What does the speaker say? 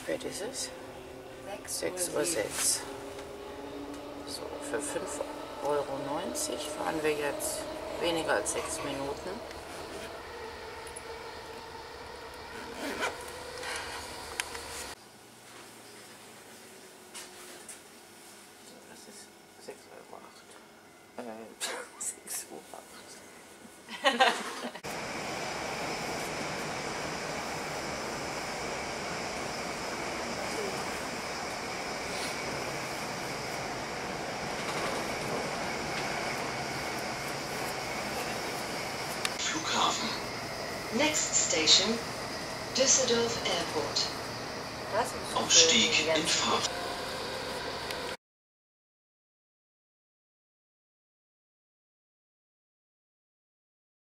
spät ist es? 6:06 Uhr. So, für 5,90 € fahren wir jetzt weniger als 6 Minuten. So, das ist 6,08 €. 6,08 €. Flughafen. Next station, Düsseldorf Airport. Das ist Aufstieg in Fahrt.